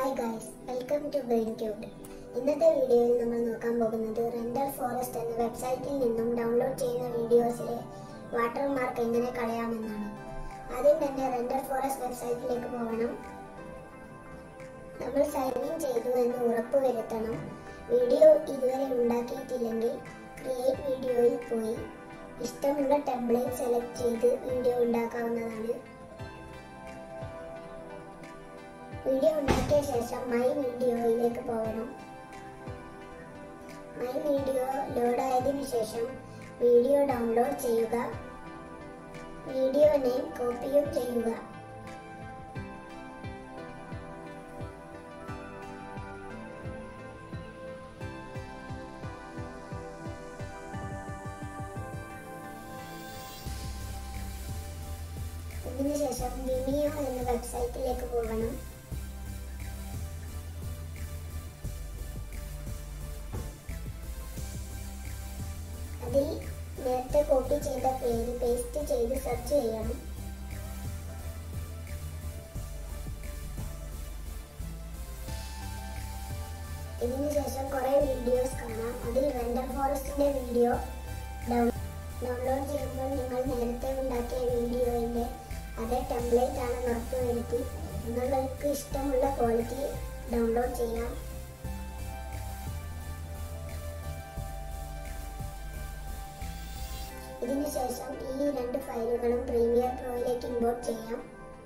Hi guys, welcome to BrainCubed. ഇന്നത്തെ വീഡിയോയിൽ നമ്മൾ നോക്കാൻ പോകുന്നത് റെൻഡർ ഫോറസ്റ്റ് എന്ന വെബ്സൈറ്റിൽ നിന്നും ഡൗൺലോഡ് ചെയ്യുന്ന വീഡിയോസിലെ വാട്ടർമാർക്ക് എങ്ങനെ കളയാമെന്നാണ്. ആദ്യം തന്നെ റെൻഡർ ഫോറസ്റ്റ് വെബ്സൈറ്റിലേക്ക് പോകണം. നമ്മൾ സൈൻ ഇൻ ചെയ്തു എന്ന് ഉറപ്പുവരുത്തണം. വീഡിയോ ഇതുവരെ ഉണ്ടാക്കിയിട്ടില്ലെങ്കിൽ ക്രിയേറ്റ് വീഡിയോയിൽ പോയി ഇഷ്ടമുള്ള ടെംപ്ലേറ്റ് സെലക്ട് ചെയ്ത് വീഡിയോ ഉണ്ടാക്കാവുന്നതാണ്. വീഡിയോ ഉണ്ടാക്കിയ ശേഷം മൈ വീഡിയോയിലേക്ക് പോകണം. മൈ വീഡിയോ ലോഡ് ആയതിനു ശേഷം വീഡിയോ ഡൗൺലോഡ് ചെയ്യുക. വീഡിയോ നെയിം കോപ്പിയും ചെയ്യുക. ഇതിനുശേഷം വിമിയോ എന്ന വെബ്സൈറ്റിലേക്ക് പോകണം. അതിൽ നേരത്തെ കോപ്പി ചെയ്ത പേര് പേസ്റ്റ് ചെയ്ത് സെർച്ച് ചെയ്യണം. ഇതിനുശേഷം കുറെ വീഡിയോസ് കാണാം. അതിൽ റെൻഡർ ഫോറസ്റ്റിന്റെ വീഡിയോ ഡൗൺലോഡ് ചെയ്യുമ്പോൾ നിങ്ങൾ നേരത്തെ ഉണ്ടാക്കിയ വീഡിയോയുടെ അതേ ടെംപ്ലേറ്റ് ആണെന്ന് ഉറപ്പുവരുത്തി നിങ്ങൾക്ക് ഇഷ്ടമുള്ള ക്വാളിറ്റി ഡൗൺലോഡ് ചെയ്യാം. ഇതിനുശേഷം ഈ രണ്ട് ഫയലുകളും പ്രീമിയർ പ്രോയിലേക്ക് ഇമ്പോർട്ട് ചെയ്യാം.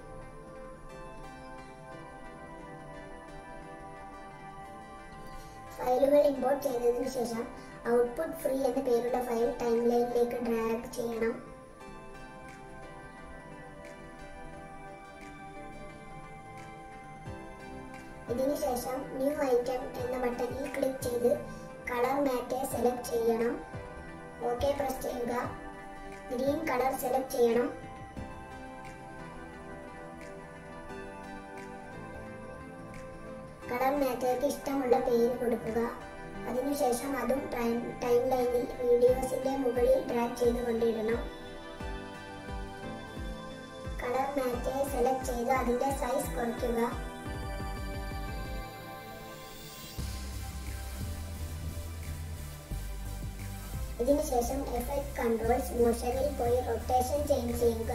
ഫയലുകൾ ഇമ്പോർട്ട് ചെയ്തതിനു ശേഷം ഔട്ട്പുട്ട് ഫ്രീ എന്ന പേരുള്ള ഫയൽ ടൈംലൈനിലേക്ക് ഡ്രാഗ് ചെയ്യണം. ഇതിനുശേഷം ന്യൂ ഐറ്റം എന്ന ബട്ടണിൽ ക്ലിക്ക് ചെയ്ത് കളർ മാറ്റ് സെലക്ട് ചെയ്യണം. ഓക്കെ പ്രസ് ചെയ്യുക. ഗ്രീൻ കളർ സെലക്ട് ചെയ്യണം. കളർ മാറ്റർക്ക് ഇഷ്ടമുള്ള പേര് കൊടുക്കുക. അതിനുശേഷം അതും ടൈം ലൈനിൽ വീഡിയോസിന്റെ മുകളിൽ ഡ്രാഗ് ചെയ്ത് കൊണ്ടിടണം. കളർ മാറ്റ് സെലക്ട് ചെയ്ത് അതിന്റെ സൈസ് കുറയ്ക്കുക. ഇതിനുശേഷം എഫക്ട് കൺട്രോൾസ് മോഷനിൽ പോയി റൊട്ടേഷൻ ചേഞ്ച് ചെയ്യുക.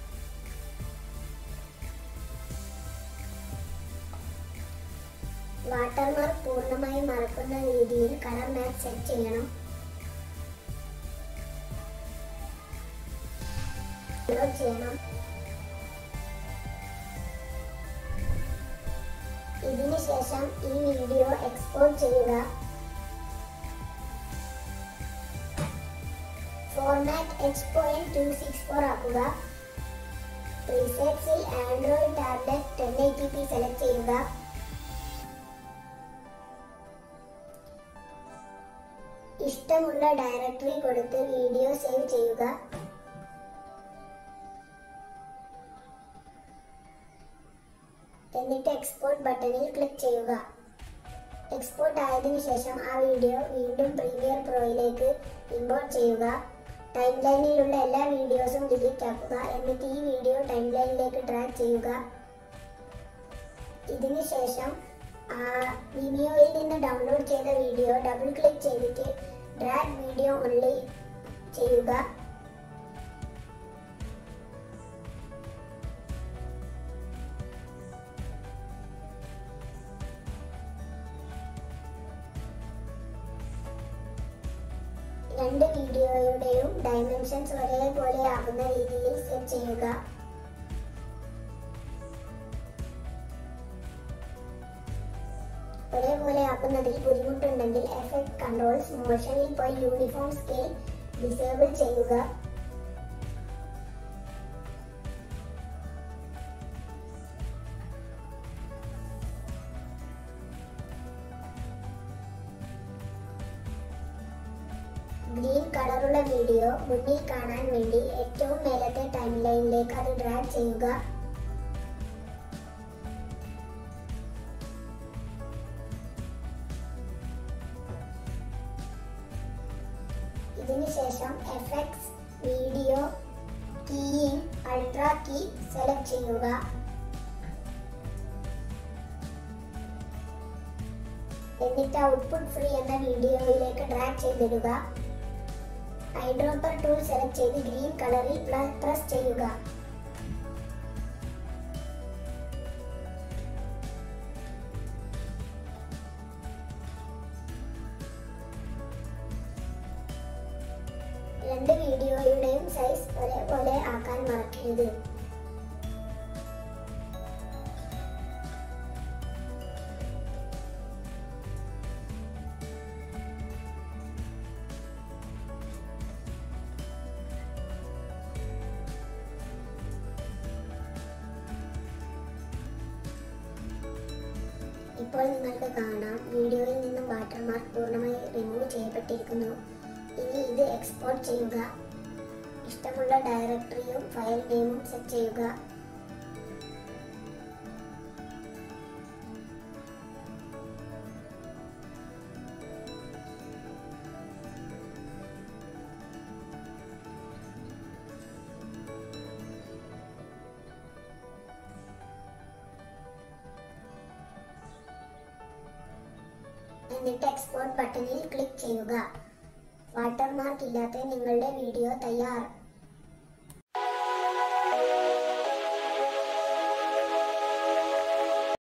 വാട്ടർമാർക്ക് പൂർണ്ണമായും മറക്കുന്ന രീതിയിൽ കളർ മാറ്റ് സെറ്റ് ചെയ്യണം. ഇതിനുശേഷം ഈ വീഡിയോ എക്സ്പോർട്ട് ചെയ്യുക. ഫോർമാറ്റ് H.264 ആക്കുക. പ്രീസെറ്റ്സിൽ ആൻഡ്രോയിഡ് ടാബ്ലറ്റ് 1080p സെലക്ട് ചെയ്യുക. ഇഷ്ടമുള്ള ഡയറക്ടറി കൊടുത്ത് വീഡിയോ സേവ് ചെയ്യുക. എന്നിട്ട് എക്സ്പോർട്ട് ബട്ടണിൽ ക്ലിക്ക് ചെയ്യുക. എക്സ്പോർട്ട് ആയതിനു ശേഷം ആ വീഡിയോ വീണ്ടും പ്രീമിയർ പ്രോയിലേക്ക് ഇമ്പോർട്ട് ചെയ്യുക. ടൈം ലൈനിലുള്ള എല്ലാ വീഡിയോസും ഡിലീറ്റ് ആക്കുക. എന്നിട്ട് ഈ വീഡിയോ ടൈം ലൈനിലേക്ക് ഡ്രാഗ് ചെയ്യുക. ഇതിനുശേഷം വിമിയോയിൽ നിന്ന് ഡൗൺലോഡ് ചെയ്ത വീഡിയോ ഡബിൾ ക്ലിക്ക് ചെയ്തിട്ട് ഡ്രാഗ് വീഡിയോ ഓൺലി ചെയ്യുക. രണ്ട് വീഡിയോയുടെയും ഡയമെൻഷൻസ് ഒരേപോലെ ആകുന്ന രീതിയിൽ സെറ്റ് ചെയ്യുക. ഒരേപോലെ ആക്കുന്നതിൽ ബുദ്ധിമുട്ടുണ്ടെങ്കിൽ എഫക്ട് കൺട്രോൾസ് മോഷനിൽ പോയി യൂണിഫോം സ്കെയിൽ ഡിസേബിൾ ചെയ്യുക. ഗ്രീൻ കളറുള്ള വീഡിയോ മുന്നിൽ കാണാൻ വേണ്ടി ഏറ്റവും മേലത്തെ ടൈം ലൈനിലേക്ക് അത് ഡ്രാഗ് ചെയ്യുക. ഇതിനുശേഷം effects video keying ultra key select ചെയ്യുക. എന്നിട്ട് ഔട്ട്പുട്ട് ഫ്രീ എന്ന വീഡിയോയിലേക്ക് ഡ്രാഗ് ചെയ്തിടുക. ഐഡ്രോപ്പർ ടൂൾ സെലക്ട് ചെയ്ത് ഗ്രീൻ കളറിൽ പ്രസ് ചെയ്യുക. രണ്ട് വീഡിയോയുടെയും സൈസ് ഒരേപോലെ ആക്കാൻ മറക്കരുത്. ഇപ്പോൾ നിങ്ങൾക്ക് കാണാം വീഡിയോയിൽ നിന്നും വാട്ടർമാർക്ക് പൂർണ്ണമായി റിമൂവ് ചെയ്യപ്പെട്ടിരിക്കുന്നു. ഇനി ഇത് എക്സ്പോർട്ട് ചെയ്യുക. ഇഷ്ടമുള്ള ഡയറക്ടറിയും ഫയൽ നെയിമും സെറ്റ് ചെയ്യുക. എന്നിട്ട് എക്സ്പോർട്ട് ബട്ടണിൽ ക്ലിക്ക് ചെയ്യുക. വാട്ടർമാർക്ക് ഇല്ലാത്ത നിങ്ങളുടെ വീഡിയോ തയ്യാർ.